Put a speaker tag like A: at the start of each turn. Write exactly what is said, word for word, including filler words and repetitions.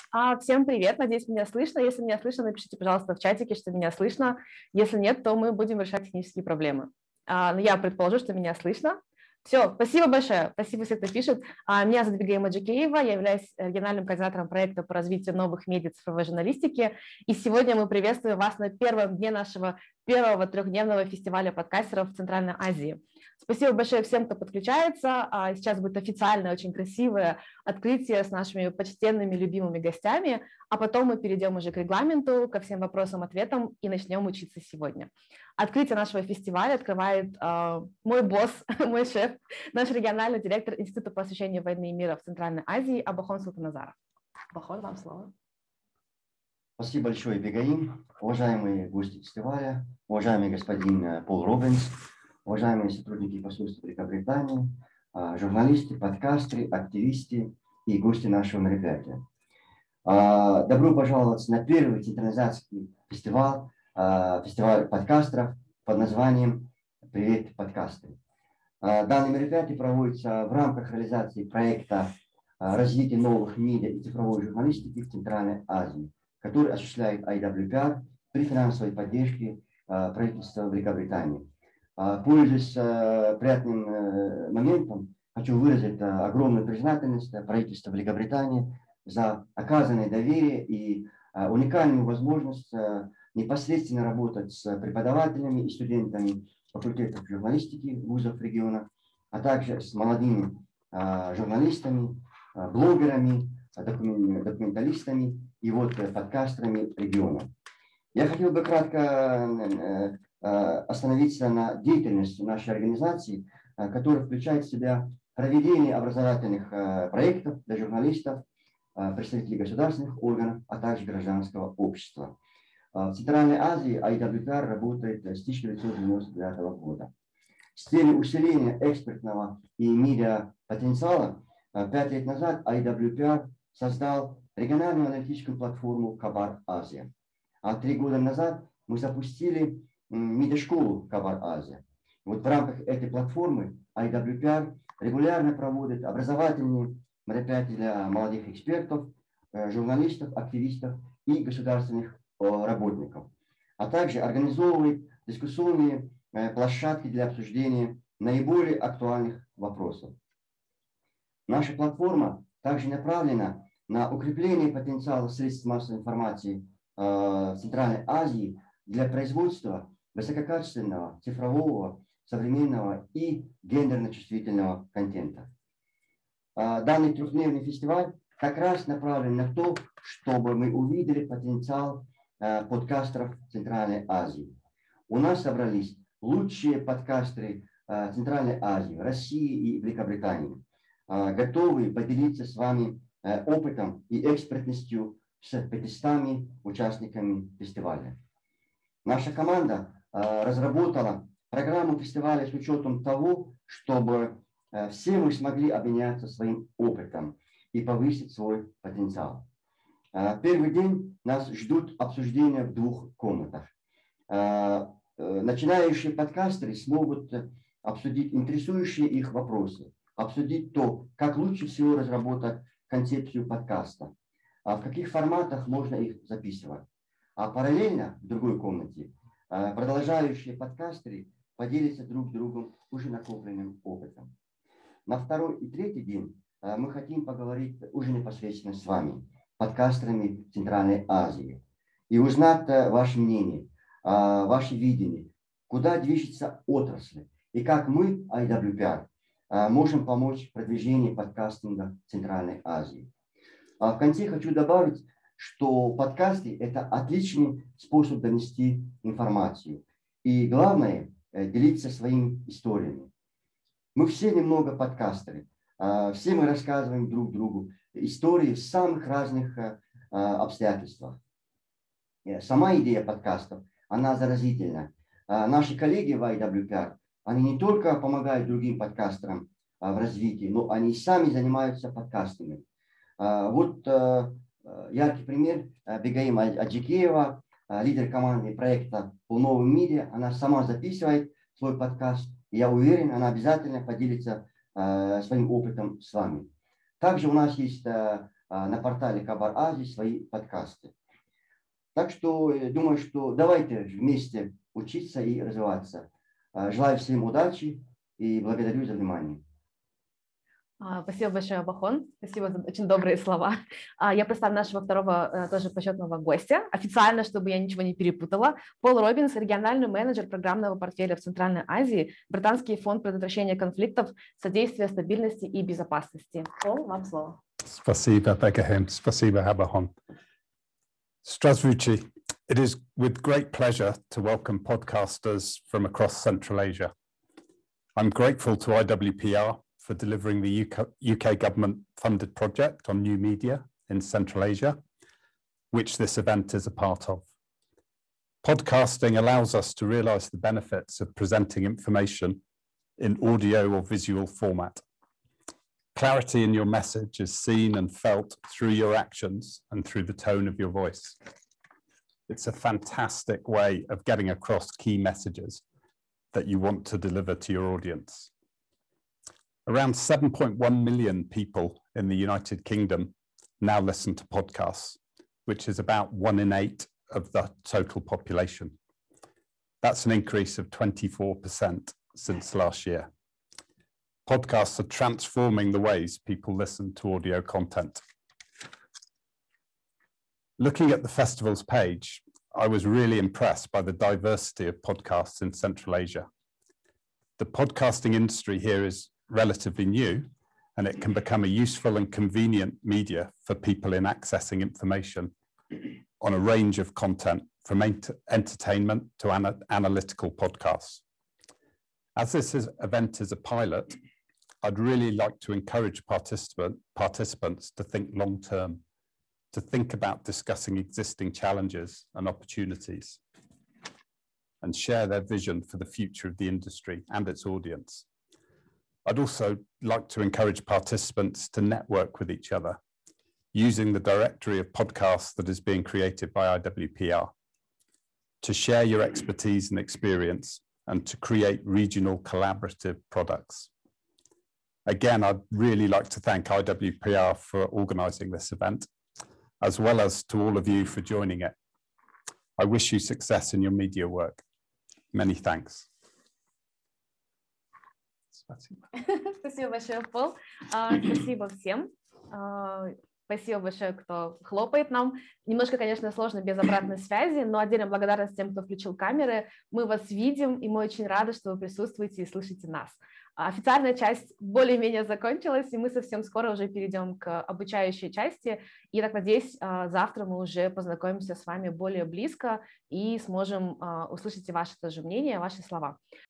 A: А, всем привет, надеюсь, меня слышно. Если меня слышно, напишите, пожалуйста, в чатике, что меня слышно. Если нет, то мы будем решать технические проблемы. А, ну, я предположу, что меня слышно. Все, спасибо большое. Спасибо всем, кто пишет. А, меня зовут Бигей Маджикеева, я являюсь региональным координатором проекта по развитию новых медиа цифровой журналистики. И сегодня мы приветствуем вас на первом дне нашего первого трехдневного фестиваля подкастеров в Центральной Азии. Спасибо большое всем, кто подключается. Сейчас будет официальное, очень красивое открытие с нашими почтенными, любимыми гостями, а потом мы перейдем уже к регламенту, ко всем вопросам, ответам и начнем учиться сегодня. Открытие нашего фестиваля открывает э, мой босс, мой шеф, наш региональный директор Института по освещению войны и мира в Центральной Азии Абахон Султаназаров. Абахон, вам слово.
B: Спасибо большое, Бегаим. Уважаемые гости фестиваля, уважаемый господин Пол Робинс, уважаемые сотрудники посольства Великобритании, журналисты, подкастеры, активисты и гости нашего мероприятия. Добро пожаловать на первый централизацкий фестиваль, фестиваль подкастеров под названием «Привет, подкастеры». Данное мероприятие проводится в рамках реализации проекта развития новых медиа и цифровой журналистики в Центральной Азии, который осуществляет ай дабл ю пи ар при финансовой поддержке правительства Великобритании. Пользуясь приятным моментом, хочу выразить огромную признательность правительству Великобритании за оказанное доверие и уникальную возможность непосредственно работать с преподавателями и студентами факультетов журналистики вузов региона, а также с молодыми журналистами, блогерами, документалистами и вот подкастерами региона. Я хотел бы кратко остановиться на деятельности нашей организации, которая включает в себя проведение образовательных проектов для журналистов, представителей государственных органов, а также гражданского общества. В Центральной Азии ай дабл ю пи ар работает с тысяча девятьсот девяносто девятого года. С целью усиления экспертного и медиа потенциала пять лет назад ай дабл ю пи ар создал региональную аналитическую платформу Кабар Азия. А три года назад мы запустили медиашколу Кабар Азия. Вот в рамках этой платформы ай дабл ю пи ар регулярно проводит образовательные мероприятия для молодых экспертов, журналистов, активистов и государственных работников, а также организовывает дискуссионные площадки для обсуждения наиболее актуальных вопросов. Наша платформа также направлена на укрепление потенциала средств массовой информации в Центральной Азии для производства высококачественного, цифрового, современного и гендерно-чувствительного контента. Данный трехдневный фестиваль как раз направлен на то, чтобы мы увидели потенциал подкастеров Центральной Азии. У нас собрались лучшие подкастеры Центральной Азии, России и Великобритании, готовые поделиться с вами опытом и экспертностью с пятистами участниками фестиваля. Наша команда разработала программу фестиваля с учетом того, чтобы все мы смогли обменяться своим опытом и повысить свой потенциал. Первый день нас ждут обсуждения в двух комнатах. Начинающие подкастеры смогут обсудить интересующие их вопросы, обсудить то, как лучше всего разработать концепцию подкаста, а в каких форматах можно их записывать. А параллельно в другой комнате продолжающие подкастеры поделятся друг с другом уже накопленным опытом. На второй и третий день мы хотим поговорить уже непосредственно с вами, подкастерами Центральной Азии, и узнать ваше мнение, ваше видение, куда движется отрасль и как мы, ай дабл ю пи ар, можем помочь в продвижении подкастинга в Центральной Азии. В конце хочу добавить, что подкасты – это отличный способ донести информацию. И главное – делиться своими историями. Мы все немного подкастеры. Все мы рассказываем друг другу истории в самых разных обстоятельствах. Сама идея подкастов, она заразительна. Наши коллеги в ай дабл ю пи ар, они не только помогают другим подкастерам в развитии, но они сами занимаются подкастами. Вот яркий пример. Бегаим Аджикеева, лидер команды проекта по новым медиа, она сама записывает свой подкаст. И я уверен, она обязательно поделится своим опытом с вами. Также у нас есть на портале Хабар Азии свои подкасты. Так что думаю, что давайте вместе учиться и развиваться. Желаю всем удачи и благодарю за внимание.
A: Спасибо большое, Абахон. Спасибо за очень добрые слова. Я представлю нашего второго тоже почетного гостя. Официально, чтобы я ничего не перепутала. Пол Робинс, региональный менеджер программного портфеля в Центральной Азии, Британский фонд предотвращения конфликтов, содействия стабильности и безопасности. Пол, вам слово.
C: Спасибо, Begahem. Спасибо, Абахон. Strasvuci, it is with great pleasure to welcome podcasters from across Central Asia. I'm grateful to I W P R for delivering the U K government-funded project on new media in Central Asia, which this event is a part of. Podcasting allows us to realise the benefits of presenting information in audio or visual format. Clarity in your message is seen and felt through your actions and through the tone of your voice. It's a fantastic way of getting across key messages that you want to deliver to your audience. Around seven point one million people in the United Kingdom now listen to podcasts, which is about one in eight of the total population. That's an increase of twenty-four percent since last year. Podcasts are transforming the ways people listen to audio content. Looking at the festival's page, I was really impressed by the diversity of podcasts in Central Asia. The podcasting industry here is relatively new, and it can become a useful and convenient media for people in accessing information on a range of content, from ent entertainment to ana analytical podcasts. As this is, event is a pilot, I'd really like to encourage participant, participants to think long-term, to think about discussing existing challenges and opportunities, and share their vision for the future of the industry and its audience. I'd also like to encourage participants to network with each other, using the directory of podcasts that is being created by I W P R, to share your expertise and experience, and to create regional collaborative products. Again, I'd really like to thank I W P R for organising this event, as well as to all of you for joining it. I wish you success in your media work. Many thanks.
A: Спасибо. Спасибо большое, Пол. Спасибо всем. Спасибо большое, кто хлопает нам. Немножко, конечно, сложно без обратной связи, но отдельно благодарность тем, кто включил камеры. Мы вас видим, и мы очень рады, что вы присутствуете и слышите нас. Официальная часть более-менее закончилась, и мы совсем скоро уже перейдем к обучающей части. И, я так надеюсь, завтра мы уже познакомимся с вами более близко и сможем услышать и ваше тоже мнение, ваши слова.